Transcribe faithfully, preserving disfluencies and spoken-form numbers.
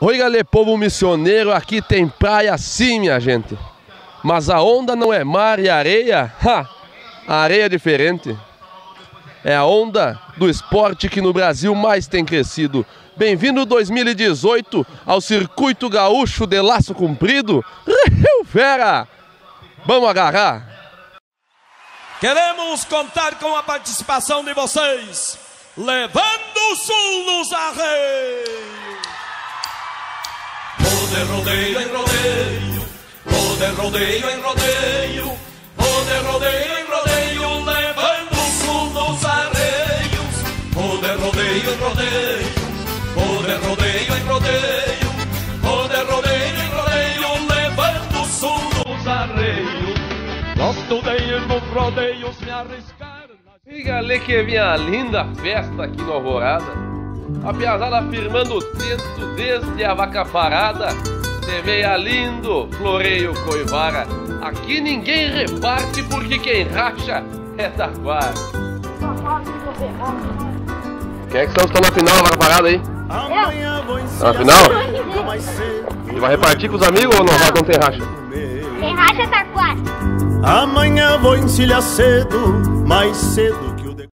Oi, galera, povo missioneiro, aqui tem praia sim, minha gente. Mas a onda não é mar e areia, ha! A areia é diferente. É a onda do esporte que no Brasil mais tem crescido. Bem-vindo dois mil e dezoito ao Circuito Gaúcho de Laço Comprido. Rio Fera! Vamos agarrar! Queremos contar com a participação de vocês, levando o sul nos arreios. Vou de rodeio em rodeio, vou de rodeio em rodeio, vou de rodeio em rodeio, levando o sul nos arreios. Vou de rodeio em rodeio, vou de rodeio em rodeio, vou de rodeio em rodeio, levando o sul nos arreios. Gosto de ir nos rodeios me arriscar. E galera, que minha linda festa aqui no Alvorada. A piazada firmando o tento desde a vaca parada. Cê veia lindo, floreio coivara. Aqui ninguém reparte porque quem racha é taquara. Quem é que são que estão na final da vaca parada aí? Tá na final? E vai repartir com os amigos ou não vai quando tem racha? Quem racha é taquara. Amanhã vou encilhar cedo, mais cedo